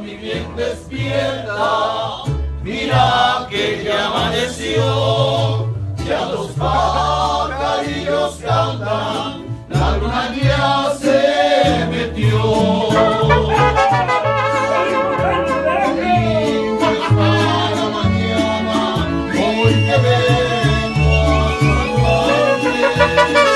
mi bien, despierta, mira que ya amaneció, ya los pajarillos cantan, la luna ya se metió. Para mañana, hoy que vengo a saludarte.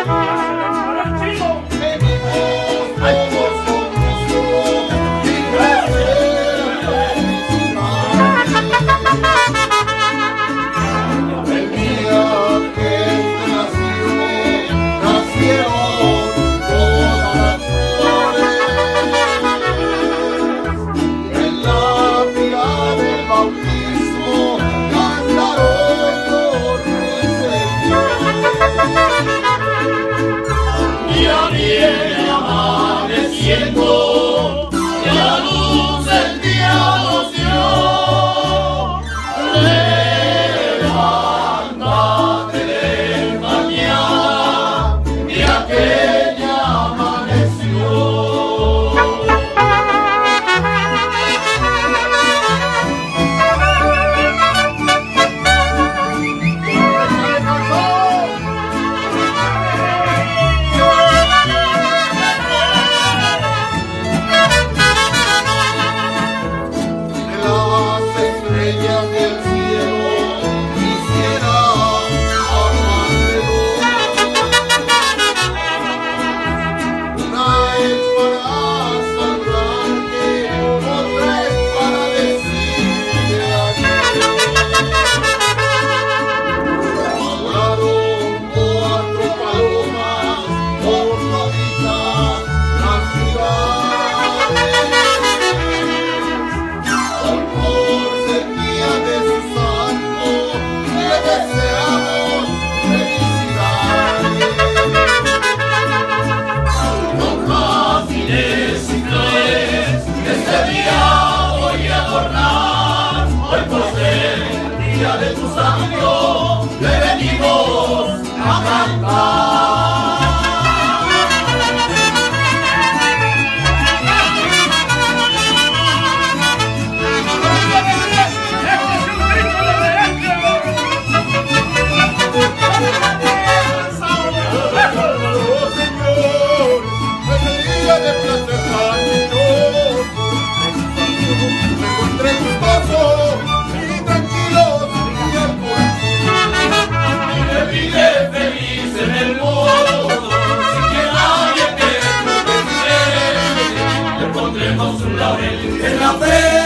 Viene amaneciendo, la luz del día nos dio. Levántate de mañana, mira que ya amaneció. De tu santo le venimos a cantar. Señor, es el día de placer tan dichoso, me encontré gustoso. Vive feliz en el mundo, sin que nadie te preocupe, le pondremos un laurel en la frente.